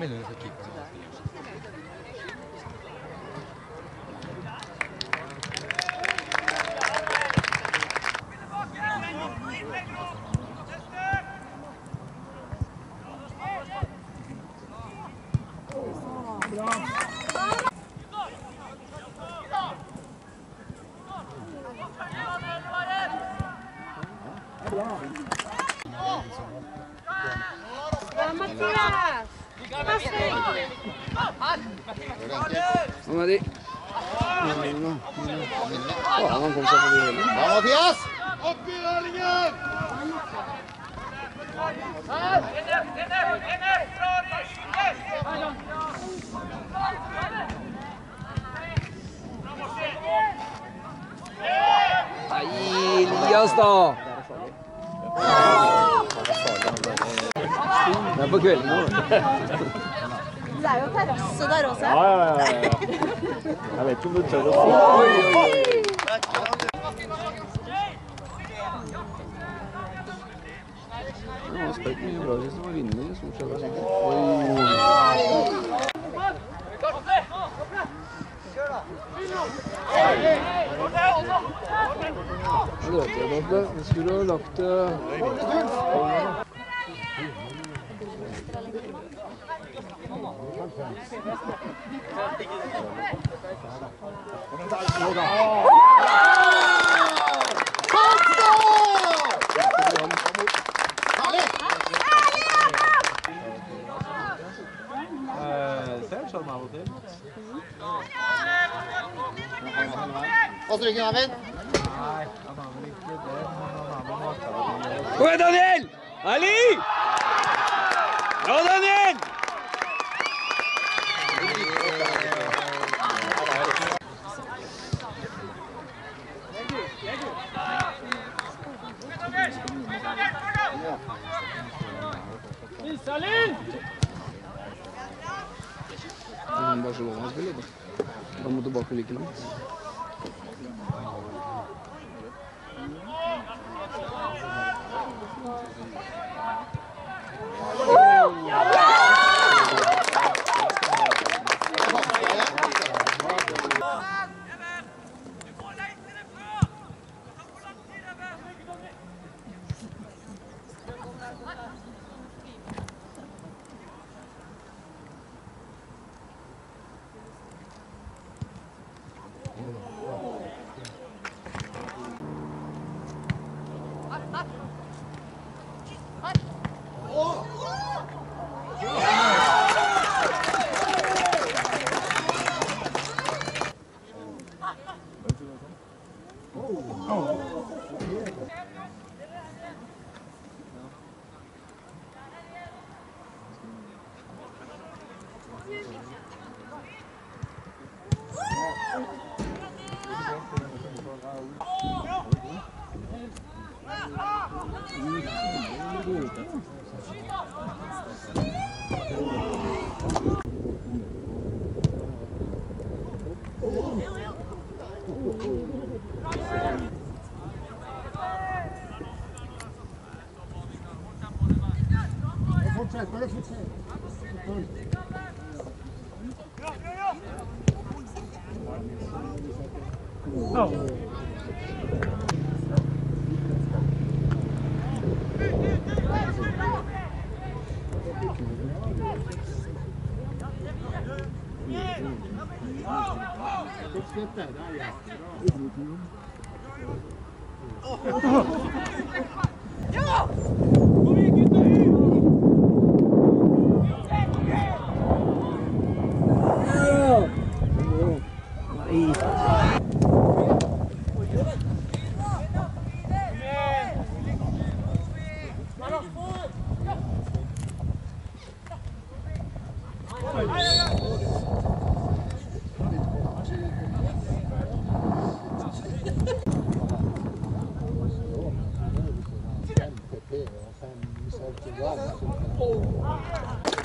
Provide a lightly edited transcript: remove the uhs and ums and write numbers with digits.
mellom for keeper. Mathias! Hva med de? Han kom seg forbi hele. Ja, Mathias! Opp i rørlingen! Nei, Elias da! Det er på kvelden nå. Det er jo terrasse der også. Ja. Jeg vet ikke om du tør å si. Han har spilt mye bra sist han vinner i stort sett. Jeg skulle ha lagt Ser sånn av og til. Hva stryker Eivind? Nei, han har vel ikke det, men han har med matavdelingen. Kom igjen, Daniel! Ali! Ja, Daniel! Barcelona spiller da. Da må tilbake like langt. Fortsett, bare fortsett. Oh!